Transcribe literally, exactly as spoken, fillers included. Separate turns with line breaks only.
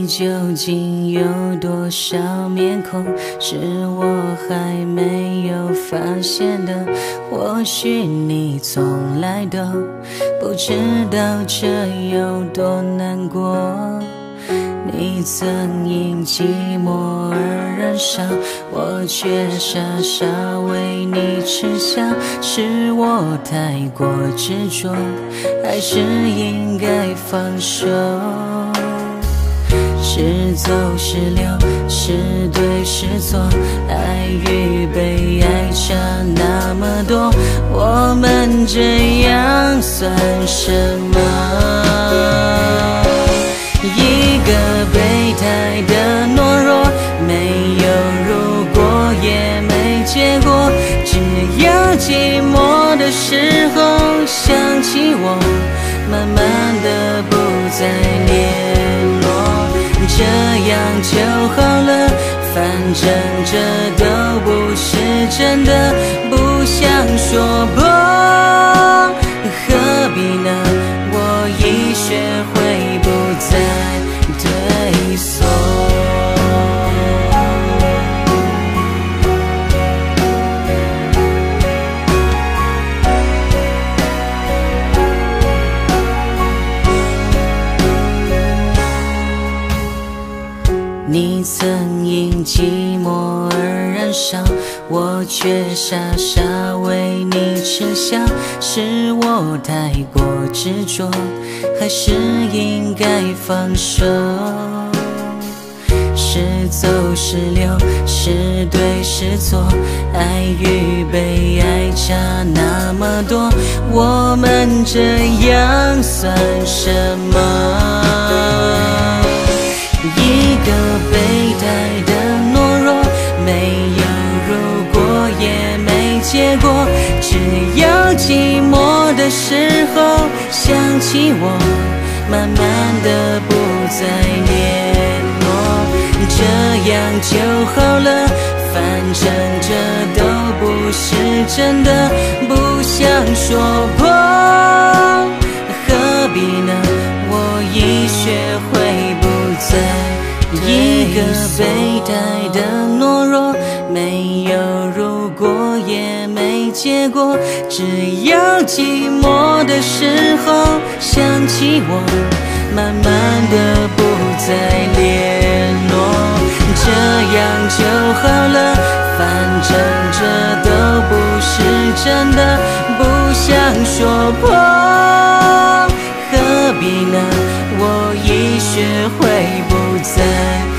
你究竟有多少面孔，是我还没有发现的。或许你从来都不知道这有多难过。你曾因寂寞而燃烧，我却傻傻为你吃香。是我太过执着，还是应该放手？是走是留，是对是错，爱与被爱差那么多，我们这样算什么？一个备胎的懦弱，没有如果也没结果，只有寂寞的时候想起我，慢慢的不再联络。这样就好了，反正这都不是真的，不想说破，何必呢？我已学会不再退缩。你曾因寂寞而燃烧，我却傻傻为你吃香。是我太过执着，还是应该放手？是走是留，是对是错，爱与被爱差那么多，我们这样算什么？一个备胎的懦弱，没有如果也没结果，只有寂寞的时候想起我，慢慢的不再联络。这样就好了，反正这都不是真的，不想说破，何必呢？我已学会不再一个备胎的懦弱，没有如果也没结果，只有寂寞的时候想起我，慢慢的不再联络。这样就好了，反正这都不是真的，不想说破，何必呢？我已学会不再